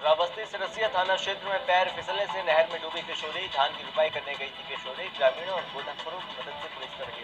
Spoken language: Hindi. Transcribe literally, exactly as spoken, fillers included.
रावस्ती सिरसिया थाना क्षेत्र में पैर फिसलने से नहर में डूबी किशोरी, धान की रुपाई करने गई थी किशोरी। ग्रामीणों और गोताखोरों की मदद से पुलिस पर